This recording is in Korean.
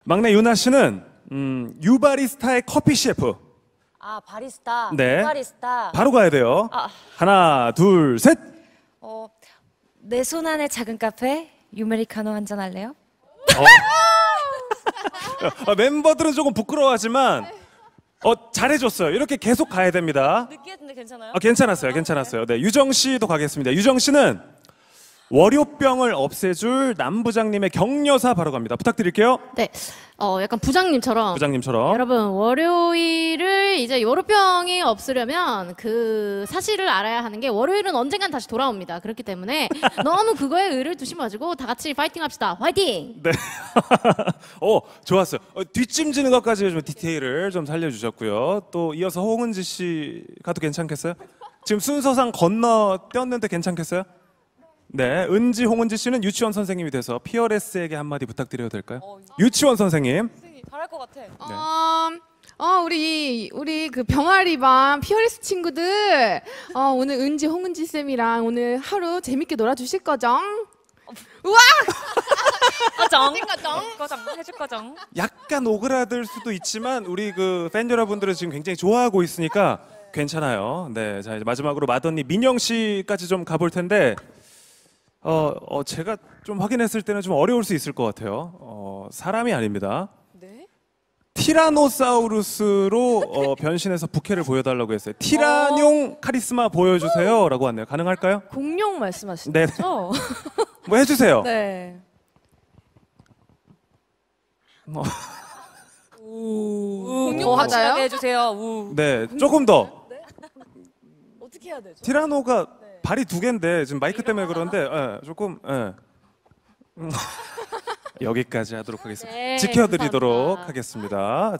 막내 유나 씨는 유바리스타의 커피 셰프. 아, 바리스타. 네. 바리스타. 바로 가야 돼요. 아. 하나, 둘, 셋. 내 손 안의 작은 카페 유메리카노 한잔 할래요? 멤버들은 조금 부끄러워하지만 잘해줬어요. 이렇게 계속 가야 됩니다. 늦게 했는데 괜찮아요? 괜찮았어요. 괜찮았어요. 네, 유정 씨도 가겠습니다. 유정 씨는 월요병을 없애줄 남부장님의 격려사 바로 갑니다. 부탁드릴게요. 네, 약간 부장님처럼. 부장님처럼. 여러분, 월요일을 이제 월요병이 없으려면 그 사실을 알아야 하는 게 월요일은 언젠간 다시 돌아옵니다. 그렇기 때문에 너무 그거에 의의를 두지 마시고 다 같이 파이팅 합시다. 파이팅! 네. 좋았어요. 뒷짐지는 것까지 좀 디테일을 좀 살려주셨고요. 또 이어서 홍은지 씨 가도 괜찮겠어요? 지금 순서상 건너뛰었는데 괜찮겠어요? 네, 은지, 홍은지 씨는 유치원 선생님이 돼서 피어레스에게 한마디 부탁드려도 될까요? 유치원 선생님. 잘할 것 같아. 우리 그 병아리 반 피어리스 친구들 오늘 은지 홍은지 쌤이랑 오늘 하루 재밌게 놀아주실 거죠? 우와! 거정. 거정. 해줄 거정. 약간 오그라들 수도 있지만 우리 그 팬 여러분들은 지금 굉장히 좋아하고 있으니까 괜찮아요. 네, 자 이제 마지막으로 맏언니 민영 씨까지 좀 가볼 텐데 제가 좀 확인했을 때는 좀 어려울 수 있을 것 같아요. 사람이 아닙니다. 네? 티라노사우루스로 변신해서 부캐를 보여달라고 했어요. 티라뇽 카리스마 보여주세요라고 왔네요. 가능할까요? 공룡 말씀하시는 네. 거죠? 뭐 해주세요. 네. 공룡 맞아요? 확실하게 해주세요. 우. 네, 조금 더. 어떻게 해야 되죠? 티라노가 발이 두 개인데 지금 마이크 때문에 그런데 조금 여기까지 하도록 하겠습니다. 네, 지켜드리도록 감사합니다. 하겠습니다.